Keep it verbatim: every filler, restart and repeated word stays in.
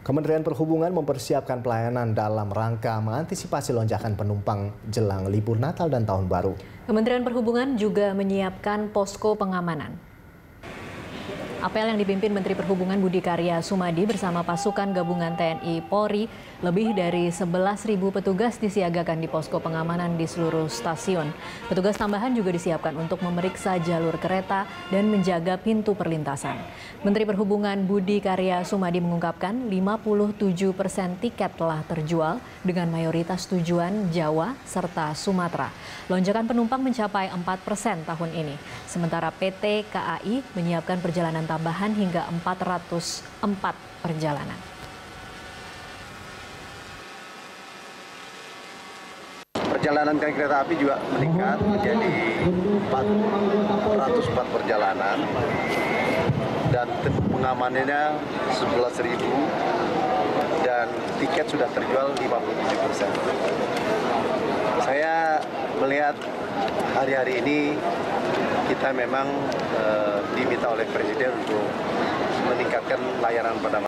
Kementerian Perhubungan mempersiapkan pelayanan dalam rangka mengantisipasi lonjakan penumpang jelang libur Natal dan Tahun Baru. Kementerian Perhubungan juga menyiapkan posko pengamanan. Apel yang dipimpin Menteri Perhubungan Budi Karya Sumadi bersama pasukan gabungan T N I Polri, lebih dari sebelas ribu petugas disiagakan di posko pengamanan di seluruh stasiun. Petugas tambahan juga disiapkan untuk memeriksa jalur kereta dan menjaga pintu perlintasan. Menteri Perhubungan Budi Karya Sumadi mengungkapkan lima puluh tujuh persen tiket telah terjual dengan mayoritas tujuan Jawa serta Sumatera. Lonjakan penumpang mencapai empat persen tahun ini. Sementara P T K A I menyiapkan perjalanan tambahan hingga empat ratus empat perjalanan. Perjalanan kereta api juga meningkat menjadi empat ratus empat perjalanan dan pengamanannya sebelas ribu dan tiket sudah terjual lima puluh tujuh persen. Saya melihat hari-hari ini kita memang uh, diminta oleh Presiden untuk meningkatkan layanan pada